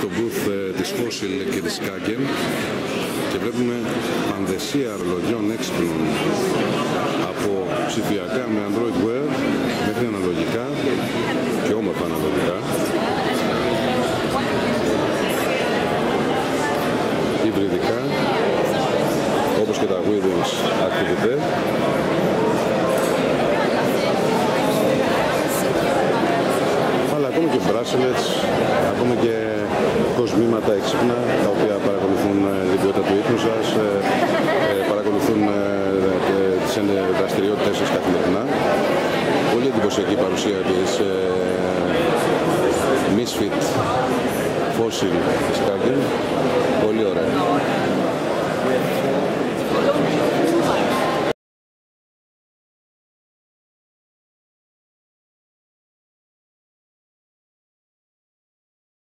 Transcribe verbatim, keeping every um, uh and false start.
στο booth της Fossil και της Skagen και βλέπουμε πανδεσία αρλογιών έξυπνων από ψηφιακά με Android Wear μέχρι αναλογικά και όμορφα αναλογικά, υβριδικά όπως και τα Withings Activité, αλλά ακόμα και bracelets, ακόμα και κοσμήματα έξυπνα τα οποία παρακολουθούν την ποιότητα του ύπνου σας, παρακολουθούν τις δραστηριότητες σας καθημερινά. Πολύ εντυπωσιακή παρουσία της Misfit Fossil της Skagen. Πολύ ωραία.